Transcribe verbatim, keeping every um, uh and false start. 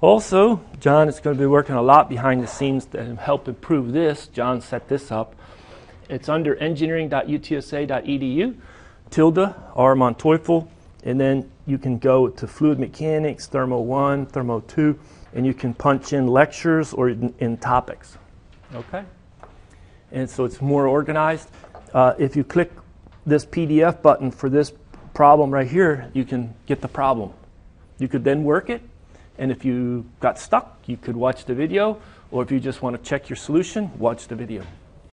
Also, John is going to be working a lot behind the scenes to help improve this. John set this up. It's under engineering dot U T S A dot E D U, tilde, R Monteufel, and then you can go to fluid mechanics, Thermo one, Thermo two, and you can punch in lectures or in, in topics. Okay? And so it's more organized. Uh, if you click this P D F button for this problem right here, you can get the problem. You could then work it, and if you got stuck, you could watch the video, or if you just want to check your solution, watch the video.